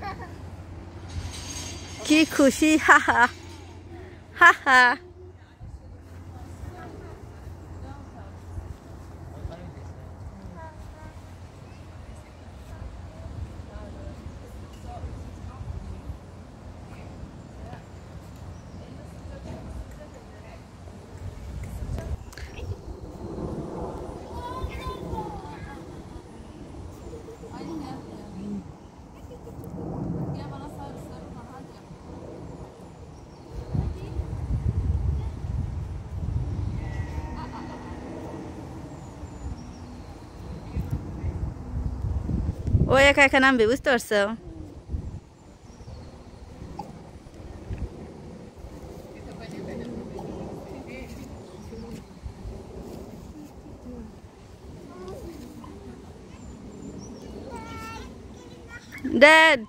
কি খুশি, হা হা হা হা। ও একা একা নামবে, বুঝতে পারছো? ড্যাড,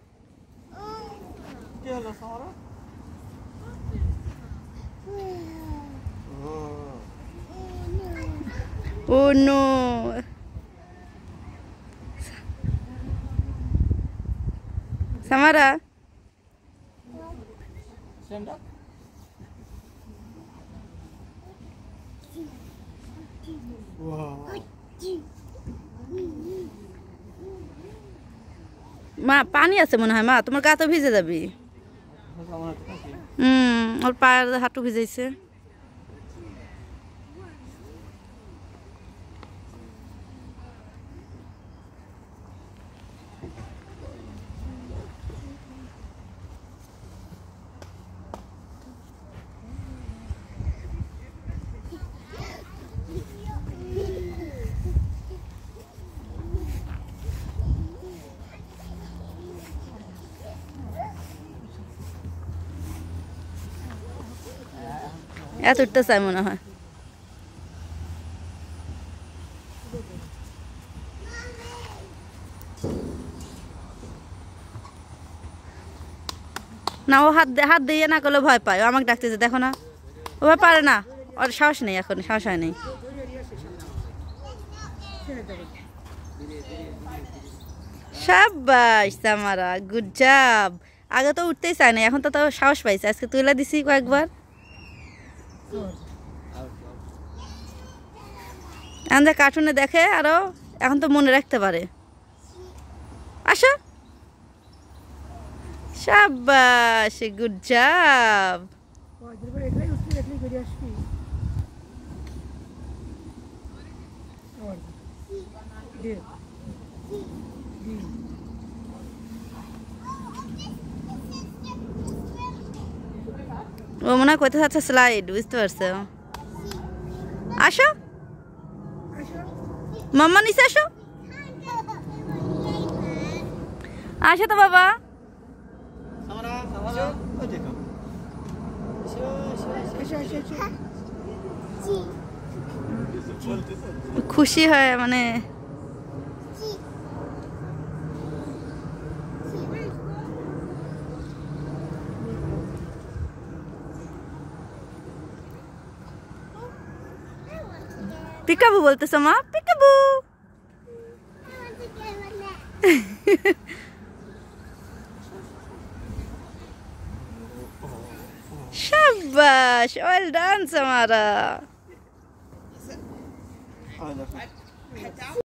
ও নো। সামারা, মা পানি আছে মনে হয়, মা তোমার গা তো ভিজে যাবি। ওর পায়ের হাঁটু ভিজাইছে। এত উঠতে চাই মনে হয়। না, ও হাত দিয়ে না করলে ভয় পায়, ও আমাকে ডাকতেছে, দেখো না, ও ভয় পারে না, ওর সাহস নেই, এখন সাহস হয় নেই। শাবাশ সামারা, গুড জব। আগে তো উঠতেই চায় না, এখন তো তাও সাহস পাইছে, আজকে তুলে দিছি কয়েকবার। এখন যে কার্টুনে দেখে আরো, এখন তো মনে রাখতে পারে। আসো, শাবাশ, গুড জব। ও মনে হয় কোথায় আছে স্লাইড, বুঝতে পারছো? আসো মাম্মা, নিচে আসো। আসো তো বাবা। খুশি হয় মানে, পিকাবু বলতেছো মা, পিকাবু। শাবাশ, well done সামারা।